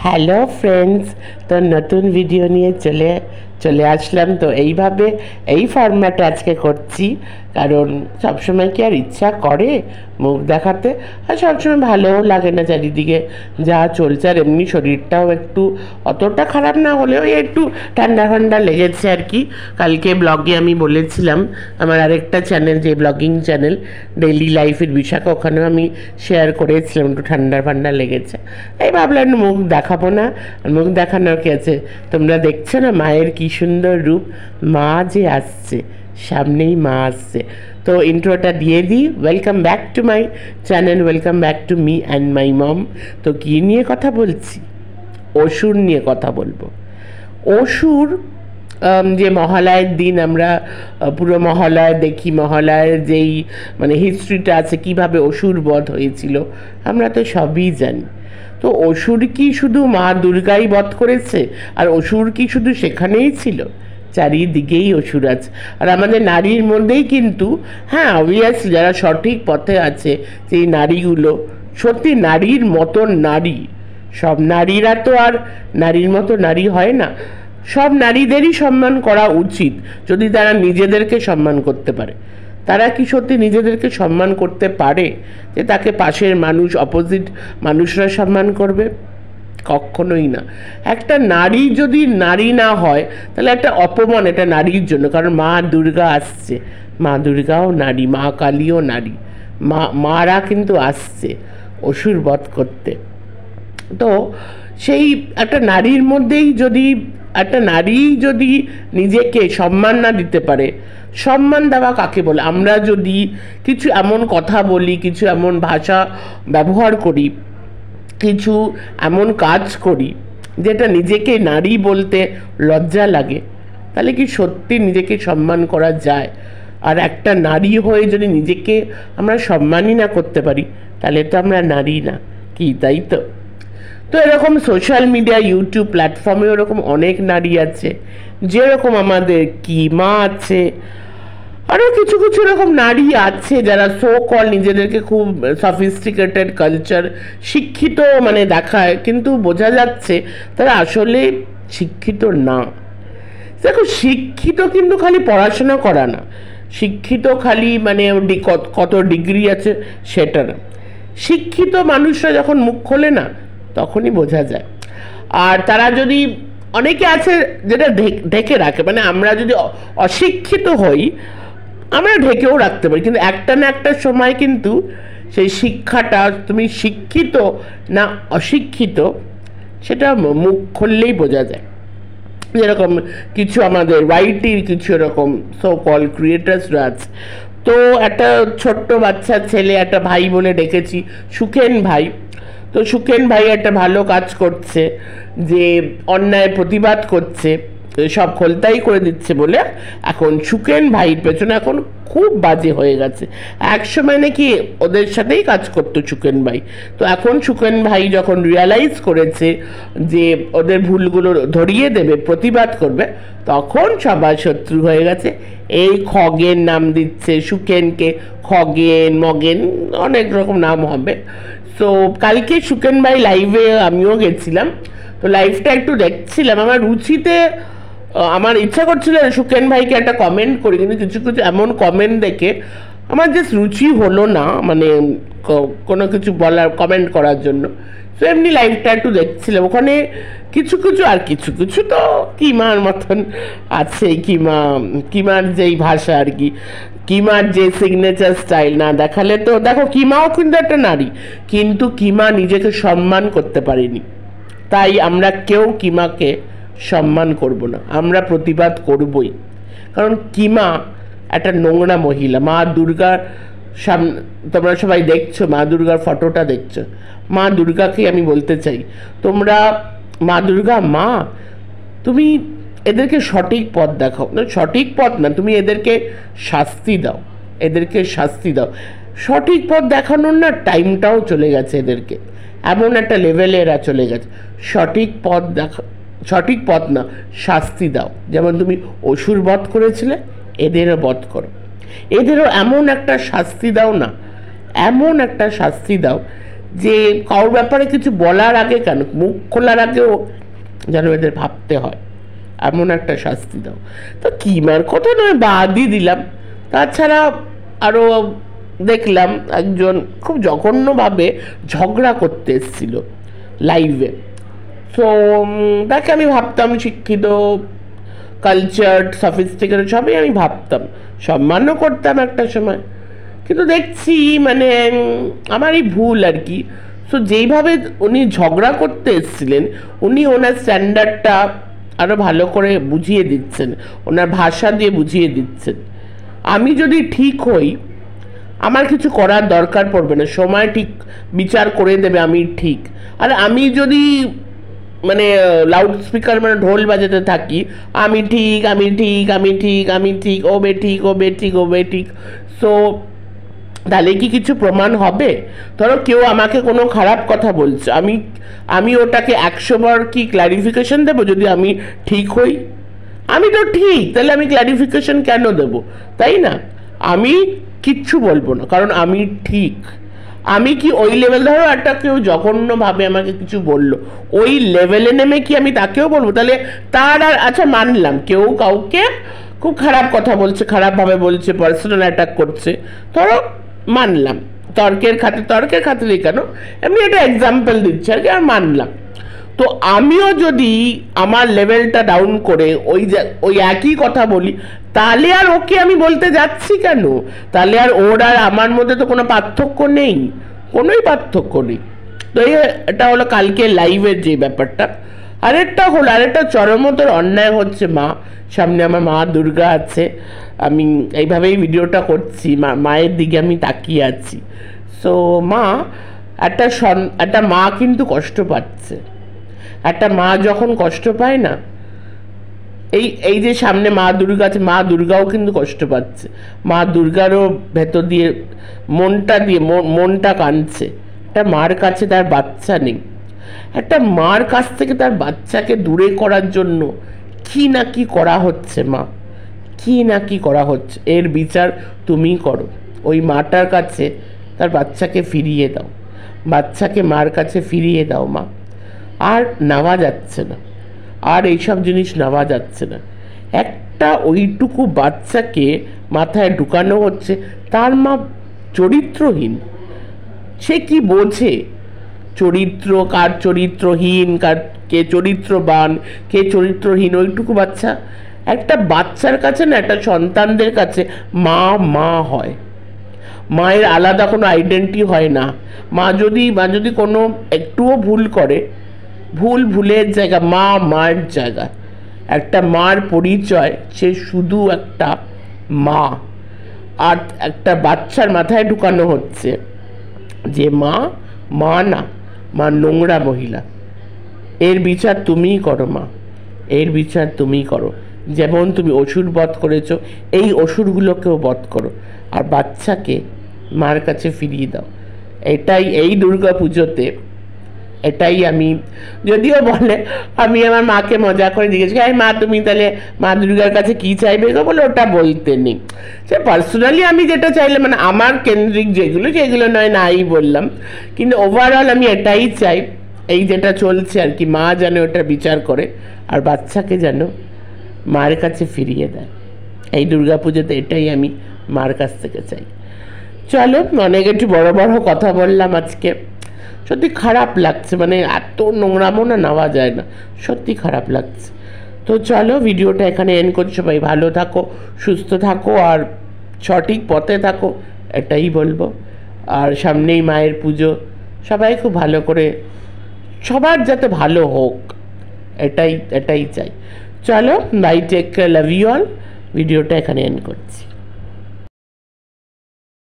Hello friends, তো নতুন video নিয়ে চলে আসলাম। তো এইভাবে এই ফরম্যাটে আজকে করছি, কারণ সবসময় কি আর ইচ্ছা করে মুখ দেখাতে, আর সবসময় ভালোও লাগে না চারিদিকে যা চলছে। আর এমনি শরীরটাও একটু অতটা খারাপ না হলেও একটু ঠান্ডা ঠান্ডা লেগেছে আর কি। কালকে ব্লগে আমি বলেছিলাম, আমার আরেকটা চ্যানেল, যে ব্লগিং চ্যানেল ডেইলি লাইফের বিশাখা, ওখানেও আমি শেয়ার করেছিলাম একটু ঠান্ডা ঠান্ডা লেগেছে। এই ভাবলাম মুখ দেখাবো না, মুখ দেখানোর কি আছে। তোমরা দেখছো না মায়ের কি সুন্দর রূপ, মা যে আসছে, সামনেই মা আসছে। তো ইন্ট্রোটা দিয়ে দিই। Welcome back to my channel, welcome back to me and my mom. তো কী নিয়ে কথা বলছি? অসুর নিয়ে কথা বলবো। অসুর, যে মহালয়ের দিন আমরা পুরো মহালয় দেখি, মহালয়ের যেই মানে হিস্ট্রিটা আছে, কিভাবে অসুর বধ হয়েছিল আমরা তো সবই জানি। তো অসুর কি শুধু মা দুর্গাই বধ করেছে? আর অসুর কি শুধু সেখানেই ছিল? চারিদিকেই অসুর আছে। আর আমাদের নারীর মধ্যেই কিন্তু, হ্যাঁ অবভিয়াসলি যারা সঠিক পথে আছে, সেই নারীগুলো সত্যি নারীর মতন নারী। সব নারীরা তো আর নারীর মতো নারী হয় না। সব নারীদেরই সম্মান করা উচিত, যদি তারা নিজেদেরকে সম্মান করতে পারে। তারা কি সত্যি নিজেদেরকে সম্মান করতে পারে যে তাকে পাশের মানুষ, অপোজিট মানুষরা সম্মান করবে? কখনোই না। একটা নারী যদি নারী না হয়, তাহলে একটা অপমান এটা নারীর জন্য। কারণ মা দুর্গা আসছে, মা দুর্গাও নারী, মা কালীও নারী, মারা কিন্তু আসছে অসুর বধ করতে। তো সেই একটা নারীর মধ্যেই যদি একটা নারী যদি নিজেকে সম্মান না দিতে পারে, সম্মান দেওয়া কাকে বলে? আমরা যদি কিছু এমন কথা বলি, কিছু এমন ভাষা ব্যবহার করি, কিছু এমন কাজ করি যেটা নিজেকে নারী বলতে লজ্জা লাগে, তাহলে কি সত্যি নিজেকে সম্মান করা যায়? আর একটা নারী হয়ে যদি নিজেকে আমরা সম্মানই না করতে পারি, তাহলে তো আমরা নারী না, কি তাই তো? তো এরকম সোশ্যাল মিডিয়া, ইউটিউব প্ল্যাটফর্মে ওরকম অনেক নারী আছে, যেরকম আমাদের কিমা আছে, আরও কিছু কিছু এরকম নারী আছে যারা সো কল নিজেদেরকে খুব সফিস্টিকেটেড, কালচার, শিক্ষিত মানে দেখায়, কিন্তু বোঝা যাচ্ছে তারা আসলে শিক্ষিত না। দেখো, শিক্ষিত কিন্তু খালি পড়াশোনা করা না, শিক্ষিত খালি মানে কত ডিগ্রি আছে সেটা না। শিক্ষিত মানুষরা যখন মুখ খোলে না, তখনই বোঝা যায়। আর তারা যদি, অনেকে আছে যেটা ঢেকে রাখে, মানে আমরা যদি অশিক্ষিত হই আমরা ঢেকেও রাখতে পারি, কিন্তু একটা না একটা সময় কিন্তু সেই শিক্ষাটা, তুমি শিক্ষিত না অশিক্ষিত, সেটা মুখ খুললেই বোঝা যায়। যেরকম কিছু আমাদের ওয়াইটির কিছু এরকম সো কল ক্রিয়েটার্সরা আছে। তো একটা ছোট্ট বাচ্চা ছেলে, একটা ভাই বলে ডেকেছি, সুখেন ভাই। তো সুখেন ভাই একটা ভালো কাজ করছে, যে অন্যায় প্রতিবাদ করছে, সব খোলতাই করে দিচ্ছে বলে এখন সুখেন ভাইয়ের পেছনে এখন খুব বাজে হয়ে গেছে। একসময় নাকি ওদের সাথেই কাজ করতো সুখেন ভাই। তো এখন সুখেন ভাই যখন রিয়ালাইজ করেছে যে ওদের ভুলগুলো ধরিয়ে দেবে, প্রতিবাদ করবে, তখন সবার শত্রু হয়ে গেছে। এই খগেন নাম দিচ্ছে সুখেনকে, খগেন মগেন অনেক রকম নাম হবে। তো কালকে সুখেন ভাই লাইভে আমিও গেছিলাম, তো লাইভটা একটু দেখছিলাম। আমার রুচিতে আমার ইচ্ছা করছিল সুখেন ভাইকে একটা কমেন্ট করি, কিন্তু কিছু কিছু এমন কমেন্ট দেখে আমার জাস্ট রুচি হলো না, মানে কোনো কিছু বলার, কমেন্ট করার জন্য। তো এমনি লাইভটা একটু দেখছিলাম, ওখানে কিছু কিছু আর কিছু কিছু তো কিমার মতন আছে। কিমার যেই ভাষা আর কি, কিমার যে সিগনেচার স্টাইল না দেখালে তো, দেখো কিমাও কিন্তু একটা নারী, কিন্তু কিমা নিজেকে সম্মান করতে পারেনি। তাই আমরা কেউ কিমাকে সম্মান করব না, আমরা প্রতিবাদ করবই। কারণ কিমা একটা নোংরা মহিলা। মা দুর্গার সামনে তোমরা সবাই দেখছো, মা দুর্গার ফটোটা দেখছো, মা দুর্গাকে আমি বলতে চাই, তোমরা মা দুর্গা মা, তুমি এদেরকে সঠিক পথ দেখাও না, সঠিক পথ না, তুমি এদেরকে শাস্তি দাও, এদেরকে শাস্তি দাও। সঠিক পথ দেখানোর না টাইমটাও চলে গেছে এদেরকে, এমন একটা লেভেলে এরা চলে গেছে। সঠিক পথ সঠিক পথ না, শাস্তি দাও। যেমন তুমি অসুর বধ করেছিলে, এদেরও বধ করো, এদেরও এমন একটা শাস্তি দাও না, এমন একটা শাস্তি দাও যে কারোর ব্যাপারে কিছু বলার আগে কেন, মুখ খোলার আগেও যেন এদের ভাবতে হয়, এমন একটা শাস্তি দাও। তো কিমার কথা নয় বাদই দিলাম, তাছাড়া আরও দেখলাম একজন খুব জঘন্যভাবে ঝগড়া করতে এসেছিল লাইভে। তো তাকে আমি ভাবতাম শিক্ষিত, কালচার্ড, সফিস্টিকেটেড সবই আমি ভাবতাম, সম্মানও করতাম একটা সময়, কিন্তু দেখছি মানে আমারই ভুল আর কি। সো যেইভাবে উনি ঝগড়া করতে এসেছিলেন, উনি ওনার স্ট্যান্ডার্ডটা আরও ভালো করে বুঝিয়ে দিচ্ছেন, ওনার ভাষা দিয়ে বুঝিয়ে দিচ্ছেন। আমি যদি ঠিক হই আমার কিছু করার দরকার পড়বে না, সময় ঠিক বিচার করে দেবে আমি ঠিক। আর আমি যদি মানে লাউড স্পিকার মানে ঢোল বাজাতে থাকি, আমি ঠিক, আমি ঠিক, আমি ঠিক, আমি ঠিক, ও বে ঠিক, ও বে ঠিক, ও বে ঠিক, সো তাহলে কি কিছু প্রমাণ হবে? ধরো কেউ আমাকে কোনো খারাপ কথা বলছে, আমি ওটাকে 100 বার কি ক্ল্যারিফিকেশন দেবো? যদি আমি ঠিক হই, আমি তো ঠিক, তাহলে আমি ক্ল্যারিফিকেশন কেন দেব, তাই না? আমি কিচ্ছু বলবো না, কারণ আমি ঠিক। আমি কি ওই লেভেল, ধরো একটা কেউ জঘন্যভাবে আমাকে কিছু বললো, ওই লেভেলে নেমে কি আমি তাকেও বলবো? তাহলে তার আর আচ্ছা মানলাম কেউ কাউকে খুব খারাপ কথা বলছে, খারাপভাবে বলছে, পার্সোনাল অ্যাটাক করছে, ধরো মানলাম, তর্কের খাতিরে কেন, এমনি একটা এক্সাম্পল দিচ্ছি আর কি, আর মানলাম। তো আমিও যদি আমার লেভেলটা ডাউন করে ওই একই কথা বলি, তাহলে আর ওকে আমি বলতে যাচ্ছি কেন? তাহলে আর ওর আর আমার মধ্যে তো কোনো পার্থক্য নেই, কোনোই পার্থক্য নেই। তো এটা হলো কালকে লাইভের যে ব্যাপারটা। আরেকটা চরমতর অন্যায় হচ্ছে, সামনে আমার মা দুর্গা আছে, আমি এইভাবেই ভিডিওটা করছি, মায়ের দিকে আমি তাকিয়ে আছি। সো একটা মা কিন্তু কষ্ট পাচ্ছে। একটা মা যখন কষ্ট পায় না, এই যে সামনে মা দুর্গা আছে, মা দুর্গাও কিন্তু কষ্ট পাচ্ছে, মা দুর্গারও ভেতর দিয়ে মনটা কাঁদছে। একটা মার কাছে তার বাচ্চা নেই, একটা মার কাছ থেকে তার বাচ্চাকে দূরে করার জন্য কি না কি করা হচ্ছে, কি না কি করা হচ্ছে, এর বিচার তুমি করো। ওই মাটার কাছে তার বাচ্চাকে ফিরিয়ে দাও, বাচ্চাকে মার কাছে ফিরিয়ে দাও মা। আর নেওয়া যাচ্ছে না, আর এইসব জিনিস নেওয়া যাচ্ছে না। একটা ওইটুকু বাচ্চাকে মাথায় ঢুকানো হচ্ছে, তার মা চরিত্রহীন, সে কি বোঝে চরিত্র, কার চরিত্রহীন, কে চরিত্রবান, কে চরিত্রহীন? ওইটুকু বাচ্চা, একটা বাচ্চার কাছে না, একটা সন্তানদের কাছে মা হয়, মায়ের আলাদা কোনো আইডেন্টি হয় না। মা যদি কোনো একটুও ভুল করে, ভুলের জায়গা, মার জায়গা, একটা মার পরিচয় সে শুধু একটা মা। আর একটা বাচ্চার মাথায় ঢুকানো হচ্ছে যে মা না, মা নোংরা মহিলা। এর বিচার তুমিই করো মা, এর বিচার তুমিই করো। যেমন তুমি অসুর বধ করেছো, এই অসুরগুলোকেও বধ করো, আর বাচ্চাকে মার কাছে ফিরিয়ে দাও। এই দুর্গা পুজোতে এটাই আমি, যদিও বলে, আমি আমার মাকে মজা করে জিজ্ঞেস করি, মা তুমি তাহলে মা দুর্গার কাছে কী চাইবে গো? বলে ওটা বলতে নেই। সে পার্সোনালি আমি যেটা চাইলে, মানে আমার কেন্দ্রিক যেগুলো নয় নাই বললাম, কিন্তু ওভারঅল আমি এটাই চাই, এই যেটা চলছে আর কি, মা যেন ওটা বিচার করে আর বাচ্চাকে যেন মার কাছে ফিরিয়ে দেয়। এই দুর্গা পুজোতে এটাই আমি মার কাছ থেকে চাই। চলো, অনেক একটু বড় কথা বললাম আজকে, সত্যি খারাপ লাগছে, মানে এত নোংরামো না নেওয়া যায় না, সত্যি খারাপ লাগছে। তো চলো, ভিডিওটা এখানে এন্ড করছি। সবাই ভালো থাকো, সুস্থ থাকো, আর সঠিক পথে থাকো, এটাই বলবো। আর সামনেই মায়ের পুজো, সবাই খুব ভালো করে, সবার যাতে ভালো হোক, এটাই চাই। চলো, bye, take care, love you all. ভিডিওটা এখানে এন্ড করছি।